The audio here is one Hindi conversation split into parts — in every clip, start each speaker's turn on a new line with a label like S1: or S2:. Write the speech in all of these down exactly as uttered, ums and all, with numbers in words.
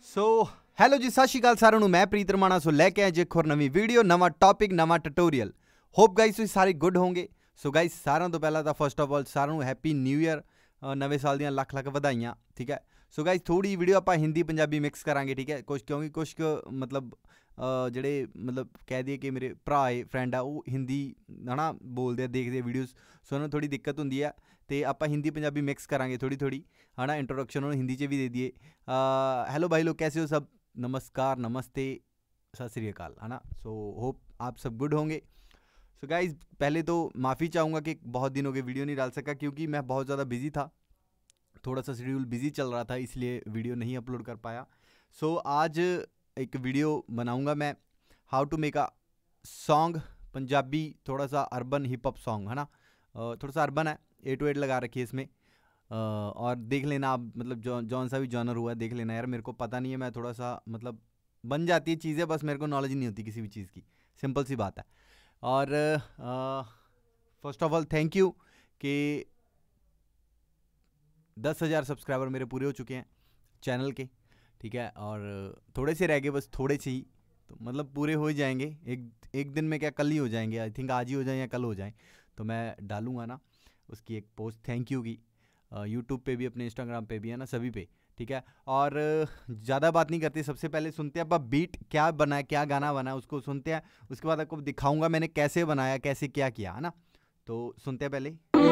S1: सो हैलो जी, सत श्री अकाल सारिਆਂ ਨੂੰ। मैं प्रीत रमाणा सो लैके आए जे खोर नवी वीडियो, नवा टॉपिक, नवा ट्यूटोरियल। होप गाइस तुसीं सारे गुड होंगे। सो गाइस सारिਆਂ ਤੋਂ ਪਹਿਲਾਂ ਤਾਂ फर्स्ट ऑफ ऑल सारिਆਂ ਨੂੰ हैप्पी न्यू ईयर, नवे साल ਦੀਆਂ ਲੱਖ ਲੱਖ ਵਧਾਈਆਂ। ठीक है। सो गाइस थोड़ी वीडियो ਆਪਾਂ हिंदी पंजाबी मिक्स करांगे। ठीक है। कुछ क्योंकि कुछ मतलब ਜਿਹੜੇ मतलब कह दिए कि मेरे भरा है फ्रेंड आ वो हिंदी है ना बोलते हैं, देखते वीडियोज़, सो उन्होंने थोड़ी दिक्कत होंगी है। तो आप हिंदी पंजाबी मिक्स करांगे थोड़ी थोड़ी, है ना। इंट्रोडक्शन उन्होंने हिंदी च भी दे दिए। हेलो भाई लोग, कैसे हो सब? नमस्कार, नमस्ते, सत श्री अकाल, है ना। सो होप आप सब गुड होंगे। सो गाइज पहले तो माफ़ी चाहूँगा कि बहुत दिन हो गए वीडियो नहीं डाल सका, क्योंकि मैं बहुत ज़्यादा बिजी था, थोड़ा सा शेड्यूल बिजी चल रहा था, इसलिए वीडियो नहीं अपलोड कर पाया। सो so, आज एक वीडियो बनाऊंगा मैं, how to make a song Punjabi, थोड़ा सा अर्बन हिप हॉप सॉन्ग, है ना। थोड़ा सा अर्बन है, ए टू एड लगा रखी है इसमें। और देख लेना आप, मतलब जो जौन सा भी जॉनर हुआ है देख लेना यार। मेरे को पता नहीं है, मैं थोड़ा सा मतलब बन जाती है चीज़ें, बस मेरे को नॉलेज नहीं होती किसी भी चीज़ की, सिंपल सी बात है। और first of all thank you कि दस हज़ार सब्सक्राइबर मेरे पूरे हो चुके हैं चैनल के। ठीक है। और थोड़े से रह गए, बस थोड़े से ही, तो मतलब पूरे हो ही जाएंगे एक एक दिन में, क्या कल ही हो जाएंगे, आई थिंक आज ही हो जाए या कल हो जाए। तो मैं डालूंगा ना उसकी एक पोस्ट थैंक यू की, यूट्यूब पे भी, अपने इंस्टाग्राम पे भी, है ना, सभी पे। ठीक है। और ज़्यादा बात नहीं करते, सबसे पहले सुनते हैं आप बीट क्या बना है, क्या गाना बना है, उसको सुनते हैं। उसके बाद आपको दिखाऊंगा मैंने कैसे बनाया, कैसे क्या किया, है ना। तो सुनते हैं पहले।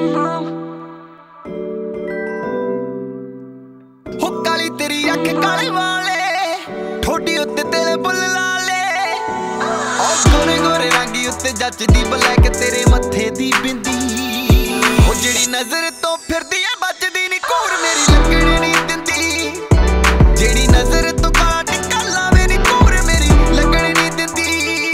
S2: हो काली तेरी अख काले वाले, ठोडी उत्ते तेरे बुल लाले, ओ गोरे गोरे रंगी उत्ते जचदी ब्लैक तेरे मत्थे दी बिंदी, ओ जेड़ी नजर तो फिरदी है बचदी नी कूर मेरी लगणी नी दिंदी, जेड़ी नजर तो काला टिक्का लावे नी कूर मेरी लगणी नी दिंदी।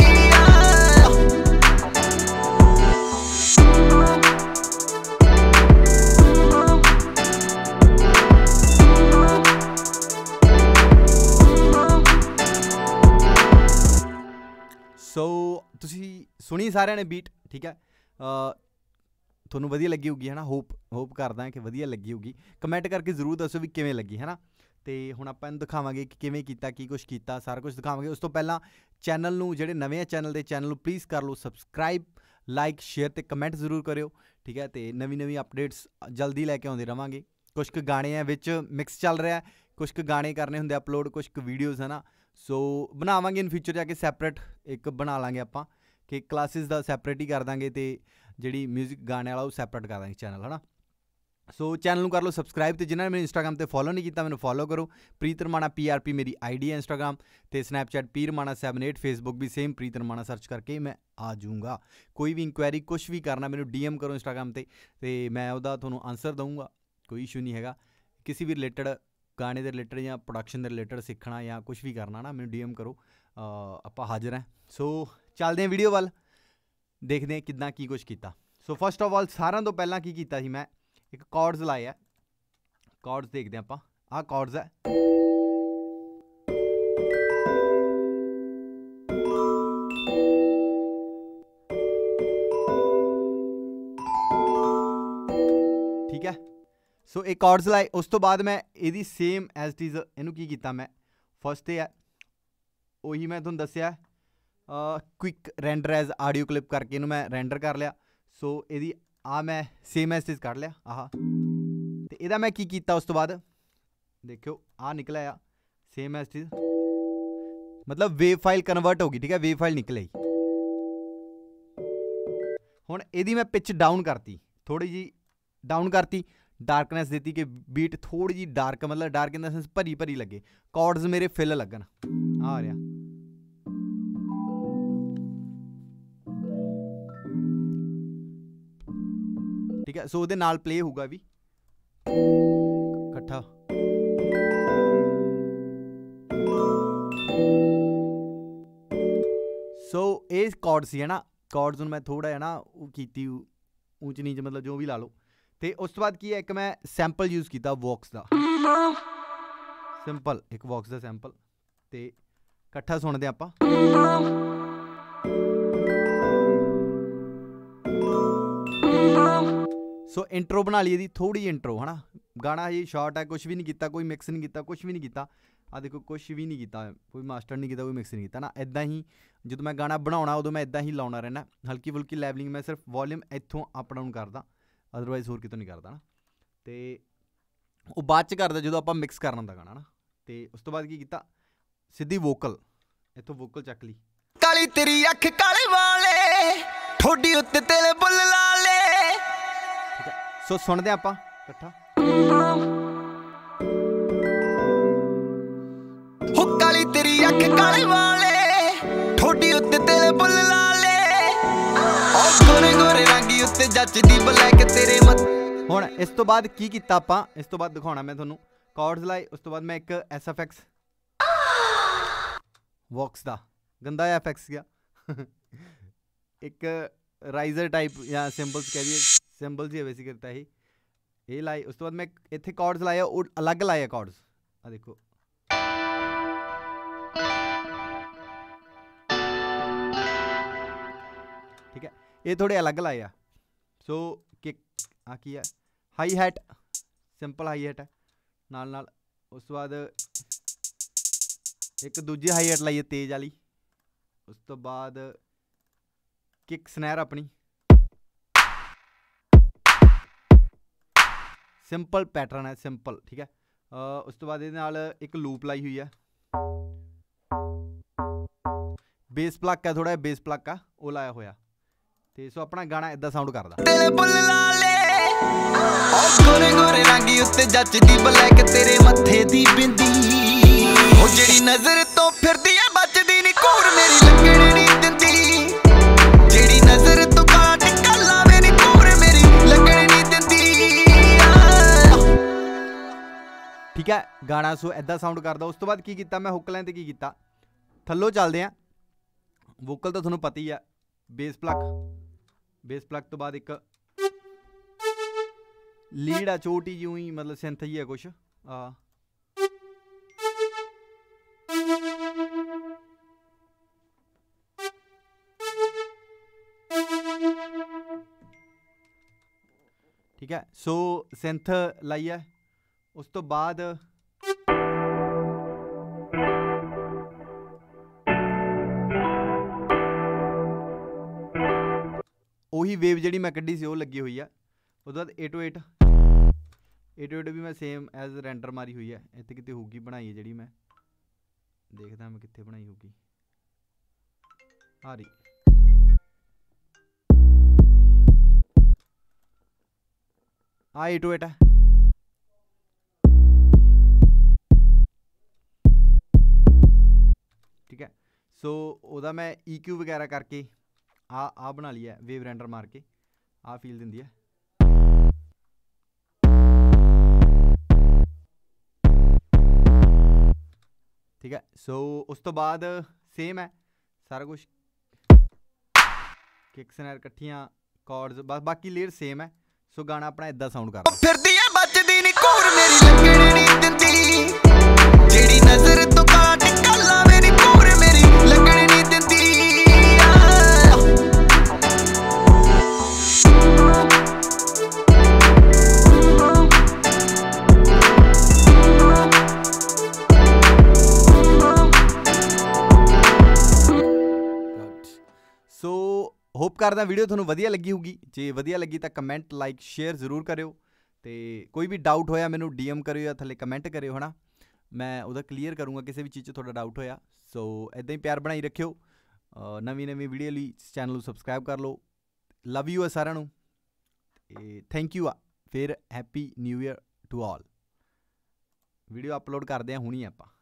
S1: सो तुसी सुनी सारे ने बीट। ठीक है। थोनू वधिया लगी होगी, है ना। होप होप करदा कि वधिया लगी होगी। कमेंट करके जरूर दसो भी किवें लगी, है ना। तो हुण आपां दिखावांगे कि किवें कीता, की कुछ कीता, सारा कुछ दिखावांगे। उस तो पहला चैनल नू, जिहड़े नवे चैनल दे चैनल नू प्लीज़ कर लो सबसक्राइब, लाइक, शेयर ते कमेंट जरूर करियो। ठीक है। तो नवी नवी अपडेट्स जल्दी लैके आउंदे रहांगे। कुछ क गाने हैं विच मिक्स चल रहा है, कुछ क गाने करने हुंदे अपलोड, कुछ क वीडियोज़, है ना। सो बनावांगे इन फ्यूचर जाके सैपरेट एक बना लांगे आपां, कि क्लासिस दा सैपरेट ही कर देंगे, तो जिहड़ी म्यूजिक गाने वाला वो सैपरेट कर देंगे चैनल, है ना। सो चैनल को कर लो सबसक्राइब, तो जिन्होंने मेरे इंस्टाग्राम पर फॉलो नहीं किया, मैंने फॉलो करो। Preet Ramana P R P मेरी आई डी है इंस्टाग्राम, तो Snapchat P Ramana seven eight, Facebook भी सेम प्रीत रमाणा सर्च करके मैं आ जाऊँगा। कोई भी इंक्वायरी कुछ भी करना, मैंने डी एम करो इंस्टाग्राम पर, तो मैं उसका थोड़ा आंसर दूँगा, कोई इशू नहीं है। किसी भी रिलेटेड गाने के रिलेटेड या प्रोडक्शन के रिलेटेड सीखना या कुछ भी करना ना, मैंने डी एम करो, आप हाजिर हैं। सो चलते हैं वीडियो वाल, देखते हैं कितना की कुछ किया। सो फर्स्ट ऑफ ऑल सारों तो पहला की किया मैं एक कॉर्ड्स लाए है, कॉर्ड्स देखते हैं आप। आ कॉर्ड्स है, ठीक है। सो एक कॉर्ड्स लाए, उस तो बाद मैं यदी सेम एज इट इज़ इनू की किया मैं, फर्स्ट है उही मैं तुहानूं दस्सिया, quick render as audio clip करके इनू मैं रेंडर कर लिया। सो यदी आ मैं सेम एज इट इज़ कर लिया आह, तो यदा मैं की किया उस तो बाद देखो आ निकला आ सेम एज इट इज़, मतलब वेव फाइल कन्वर्ट होगी। ठीक है। वेव फाइल निकले ही। हुण यदी मैं पिच डाउन करती, थोड़ी जी डाउन करती, डार्कनेस देती कि बीट थोड़ी जी डार्क, मतलब डार्क इन द सेंस भरी भरी लगे, कॉर्ड्स मेरे फिल लगन, आ रहा। ठीक है। सो उहदे नाल प्ले होगा भी इकट्ठा। सो ये कॉर्ड्स ही है ना, कॉर्ड्स मैं थोड़ा है ना की ऊंच नीच, मतलब जो भी ला लो। तो उस तो बाद की है, एक मैं सैंपल यूज़ किया वॉक्स का, सिंपल एक वॉक्स का सैंपल, तो इकट्ठा सुनते आप। सो इंट्रो बना ली दी थोड़ी इंट्रो है ना। गाना ही शॉर्ट है, कुछ भी नहीं किया, कोई मिक्स नहीं किया, कुछ भी नहीं किया। आ देखो कुछ भी नहीं किया, कोई मास्टर नहीं किया, कोई मिक्स नहीं किया ना। इदा ही जो मैं गाना बनाना उदों मैं इदा ही लाना रहना। हल्की फुल्की लैवलिंग मैं सिर्फ वॉल्यूम इत्थों अप डाउन करदा, अदरवाइज होर कितों नहीं करदा ना। तो वो बाद च करदा जो आप मिक्स करना होंदा गाना ना। तो उस तो बाद की किया सीधी वोकल, इत्थों वोकल चक ली।
S2: काली तेरी अख काले वाले ठोडी उत्ते तेरे बुल लाले।
S1: ठीक है, सो सुनदे आपां इकट्ठा।
S2: हो काली तेरी अख काले वाले ठोडी उत्ते तेरे बुल लाले। ओ गोरे गोरे रंगी उत्ते जचदी ब्लैक तेरे मत।
S1: हुण इस तो बाद की कीता आपां, इस तो बाद दिखाउणा मैं तुहानूं। कॉर्ड्स लाए, उस तो बाद मैं एक एस एफ एक्स वॉक्स दा गंदा एफ एक्स गया एक राइजर टाइप या सिंबल्स कह दिए, सिंबल्स ही वैसे करता ही ये लाए। उस तो बाद मैं इत्थे कॉर्ड्स लाए, और अलग लाए कॉर्ड्स। आ देखो ठीक है, ये थोड़े अलग लाए आ। सो किक आ की है hi hat, simple hi hat है नाल नाल। उस तो बाद एक दूजी हाई हैट लाइए तेज वाली। उस तो बाद किक स्नैर अपनी सिंपल पैटर्न है, सिंपल ठीक है। uh, उस तो बाद ये नाल एक लूप लाई हुई है। बेस प्लग है, थोड़ा बेस प्लग का वो लाया होया। ते सो अपना गाना इदा साउंड करदा।
S2: तेरे बुल लाले ओ गोरे गोरे रंगी उत्ते जचदी ब्लैक तेरे मत्थे दी बिंदी। ओ जेड़ी नजर तो फिरदी है बचदी नी कूर मेरी लगण नी दिंदी। जेड़ी नजर तो काला टिक्का लावे नी कूर मेरी लगण नी दिंदी।
S1: ठीक है, गाना सो इदा साउंड करदा। उस तो बाद की कीता मैं हुक लाइन ते की कीता, थल्लों चलदे आ। वोकल तो तुहानूं पता ही है, बेस प्लग, बेस प्लग तो बाद एक लीड आ छोटी जी ही, मतलब सिंथ ही है कुछ आ। ठीक है, सो सिंथ लाई है। उस तो बाद ਉਹੀ ਵੇਵ ਜਿਹੜੀ ਮੈਂ ਕੱਢੀ ਸੀ ਉਹ ਲੱਗੀ ਹੋਈ ਆ। ਉਹਦੇ ਬਾਅਦ eight o eight eight o eight ਵੀ ਮੈਂ ਸੇਮ ਐਜ਼ ਰੈਂਡਰ ਮਾਰੀ ਹੋਈ ਹੈ। ਇੱਥੇ ਕਿਤੇ ਹੋਊਗੀ ਬਣਾਈ ਹੈ ਜਿਹੜੀ, ਮੈਂ ਦੇਖਦਾ ਮੈਂ ਕਿੱਥੇ ਬਣਾਈ ਹੋਊਗੀ। ਆ ਰਹੀ ਆ ਏਟ ਓ ਏਟ ਹੈ। ठीक है, सो ਉਹਦਾ मैं E Q वगैरह करके आ आ बना लिया है, वेव रेंडर मार के आ फील दिंदी है। ठीक है, सो उस तो बाद सेम है सारा कुछ, किक स्नैर कट्ठियां कॉर्ड्स बस, बाकी लेयर सेम है। सो गाना अपना इदा साउंड कर
S2: फिरदी है बचदी नी कूर मेरी लगण नी दिंदी। जेड़ी नजर तो काला टिक्का लावे नी कूर मेरी लगण नी दिंदी।
S1: सो होप करदा वीडियो तुहानूं वधिया लगी होगी। जे वधिया लगी तो कमेंट लाइक शेयर जरूर करियो। तो कोई भी डाउट होया मैनू डी एम करियो या थले कमेंट करियो है ना, मैं उहदा क्लीयर करूँगा किसी भी चीज़ थोड़ा डाउट होया। सो इदां ही प्यार बनाई रखियो। नवीं नवीं वीडियो लई चैनल नूं सबसक्राइब कर लो। लव यू है सारिਆਂ ਨੂੰ, थैंक यू आ फिर happy new year to all. Video upload करते हैं हुणी आपां।